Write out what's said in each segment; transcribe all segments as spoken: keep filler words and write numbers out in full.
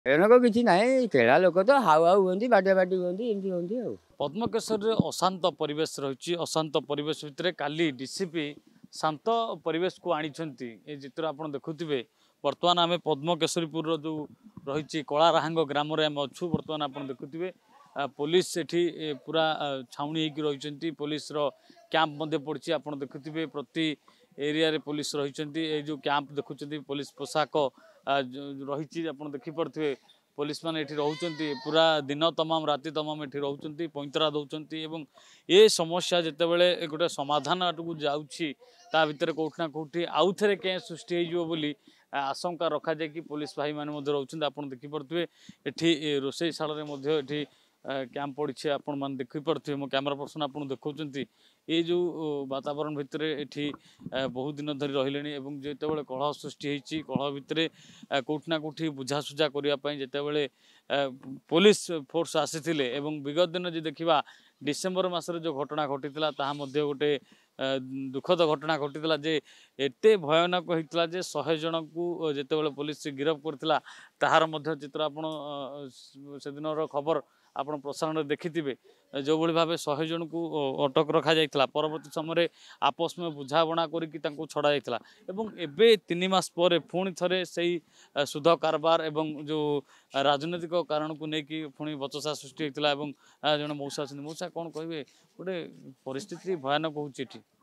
ଏଣକ କିଛି ନାହିଁ କେଳା ଲୋକ ତ ହାଉ ହାଉ ହୁଅନ୍ତି ବାଟିଆ ବାଟି ହୁଅନ୍ତି ଏମିତି ହୁଅନ୍ତି ଆଉ। ପଦ୍ମକେଶରରେ ଅଶାନ୍ତ ପରିବେଶ ରହିଛି। ଅଶାନ୍ତ ପରିବେଶ ଭିତରେ କାଲି ଡିସିପି ଶାନ୍ତ ପରିବେଶକୁ ଆଣିଛନ୍ତି। ଏ ଚିତ୍ର ଆପଣ ଦେଖୁଥିବେ। ବର୍ତ୍ତମାନ ଆମେ ପଦ୍ମକେଶରୀପୁରର ଯେଉଁ ରହିଛି କଳାରାହାଙ୍ଗ ଗ୍ରାମରେ ଆମେ ଅଛୁ। ବର୍ତ୍ତମାନ ଆପଣ ଦେଖୁଥିବେ पुलिस एठी पूरा छाउनी होगी रही पुलिस रो कैंप मध्य पड़ी आप देखुवे प्रति एरिया रे पुलिस रही जो कैंप देखुं पुलिस पोशाक रही आप देखिपे पुलिस मैंने ये रोच पूरा दिन तमाम राति तमाम ये रोच पैंतरा दौरान एवं ये समस्या जिते बड़े गोटे समाधान आटक जाऊँगी ता भर कौटना कौटी आउ थे क्या सृष्टि होली आशंका रखा जाए कि पुलिस भाई मैंने रोच आप देखिपे ये रोषेशाल ये कैंप पड़ी आपण मैंने देखिपे मो कैमेरा पर्सन आपको देखा ये जो वातावरण भितर ये बहुत दिन धरी रही जिते बड़े कलह सृष्टि होती कलह भितर कौटना कौटी बुझासुझा करने जिते पुलिस फोर्स आसी विगत दिन जो देखा डिसेम्बर मसरे जो घटना घटी गोटे दुखद घटना घटी जे एत भयानक होता जे शहे जन को जिते पुलिस गिरफ करता ताहार चित्र आप से दिन खबर आपण प्रसारण देखिथे जो भाई भाव शहे जन को अटक रखा जाता परवर्त समय आपस में बुझाबणा करके छड़ा जाता एवं तीन मास पर पुणी थे से सुध कारबार एवं जो राजनैतिक कारण को लेकिन पुणी बचसा सृष्टि होता है जन मौसा अच्छे मौसा कौन कहे गोटे परिस्थिति भयानक हो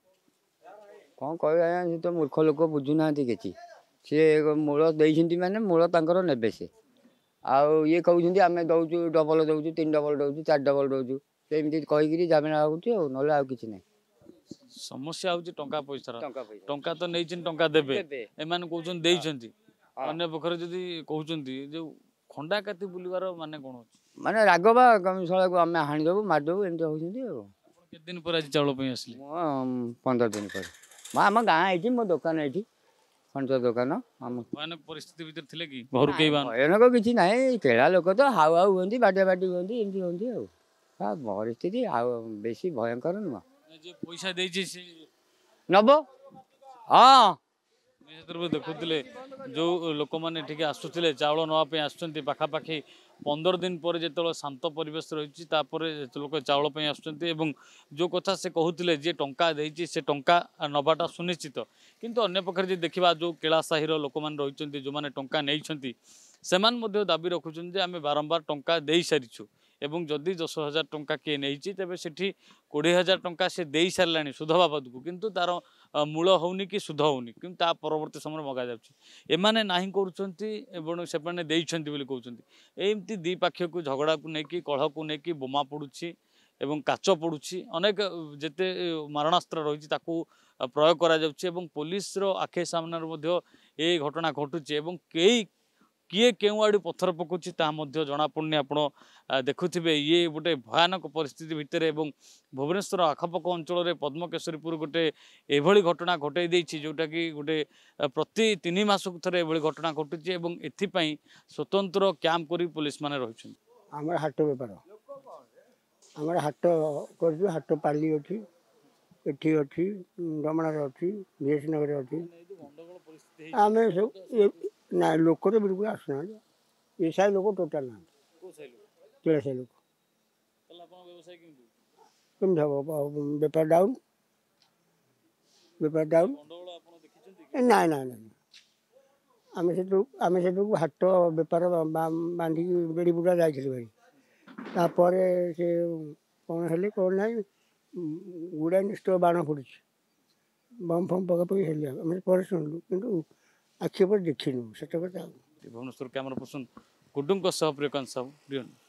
कौन कह तो मूर्ख लोक बुझुना कि सी मूल देती मैंने मूल तर ने से आउ ये कहते आम दौचु डबल दौचु तीन डबल दौचु चार डबल दौचु सेमती कहीकि जमेला होती ना कि समस्या हूँ टंका पैसा टंका तो नहीं टंका देवे एम कहते अन्य पक्षर जदि कहते जो खंडा काती बुलवार माने कौन अच्छे माने रागवा शला को आम हाणीदेव मारिदेव एमती होती दिन पर आज चाउल आसली पंद्रह दिन पर आम गाँ ये मो दुकान ये फर्निचर दुकान भयानक परिस्थिति भीतर थे कि घर कई भयानक किसी ना केड़ा लोक तो हाउ हाउ हुई बाटिया बाटी हुई एमती होती परिस्थिति बेसी भयंकर नुह पैसा नब हाँ देखुले जो लोक मैंने आसुले चाउल नापी आसुँच पाखापाखि पंदर दिन पर जो शांत परिवेश रही लोक चाउल आसुँच जो कथा से कहते जी टंका देती से टंका नवाटा सुनिश्चित किंतु अन्य पक्षे देखा जो केला साहिर लोक मैंने रही जो मैंने टंका नहीं से दाबी रखुच्च आम बारंबार टंका दे सारीचु एवं जदि दस हजार टंका किए नहीं तेज से कोड़े हजार टंका से दे सारा सुध बाबद को किंतु तार मूल होनी कि सुध होनी कि परवर्त समय मगा जाने ना करुँच से कहते एमती द्विपाक्ष को झगड़ा को लेकिन कलह को लेकिन बोमा पड़ुछि एवं काच पड़ुछि अनेक जिते मारणास्त्र रही प्रयोग करा पुलिस आखे सामने ये घटना घटुचे कई किए केउ आड़ पत्थर पकाउछि जना पड़नी आपण देखुवे ये गोटे भयानक परिस्थिति भितर एवं भुवनेश्वर आखपाख अंचल पद्मकेशरीपुर गोटे एभली घटना घटई जोटा कि गोटे प्रति तीन मास थे एभली घटना घटुची एथिपाई स्वतंत्र कैंप करी पुलिस माने रही आम हाट बेपार आम हाट कर हाट पाली अच्छी एठी अच्छी डमणार अच्छी बीएस नगर अच्छी आम सब ना लोक तो बिल्कुल आसना ये सारे लोग टोटाल ना केड़ा सारे लोक कम बेपार डाउन बेपार डाउन ना ना ना आम से आम से हाट बेपार बांधिक बेड़ी बुड़ा जाइए भाई तापर से कौन हेल्ले कौन ना गुड़ा निष्ठ बाण पड़ी बम फम पका पकि हेल्ले आम पर शुणु कि आखि पर देखिनु से भुवनेश्वर कैमरा पर्सन कुडुम प्रियकांत साहू।